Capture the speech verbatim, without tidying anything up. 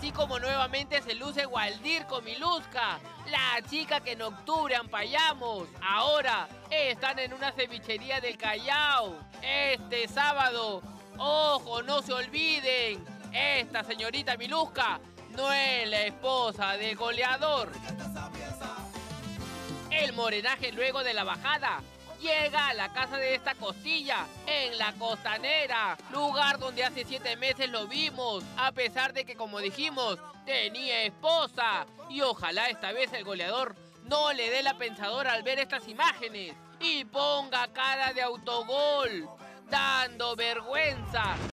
Así como nuevamente se luce Waldir con Miluska, la chica que en octubre ampallamos. Ahora están en una cevichería del Callao. Este sábado, ojo, no se olviden, esta señorita Miluska no es la esposa del goleador. El morenaje luego de la bajada llega a la casa de esta costilla, en la Costanera, lugar donde hace siete meses lo vimos, a pesar de que, como dijimos, tenía esposa. Y ojalá esta vez el goleador no le dé la pensadora al ver estas imágenes y ponga cara de autogol, dando vergüenza.